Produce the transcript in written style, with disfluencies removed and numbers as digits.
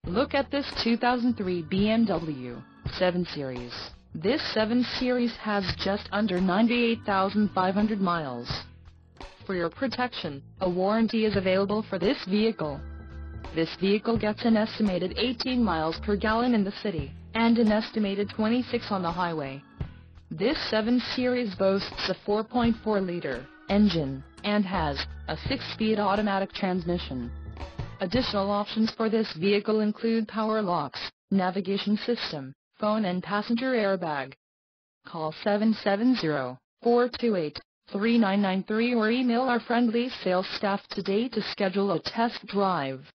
Look at this 2003 BMW 7 Series. This 7 Series has just under 98,500 miles. For your protection, a warranty is available for this vehicle. This vehicle gets an estimated 18 miles per gallon in the city, and an estimated 26 on the highway. This 7 Series boasts a 4.4-liter engine, and has a 6-speed automatic transmission. Additional options for this vehicle include power locks, navigation system, phone and passenger airbag. Call 770-428-3993 or email our friendly sales staff today to schedule a test drive.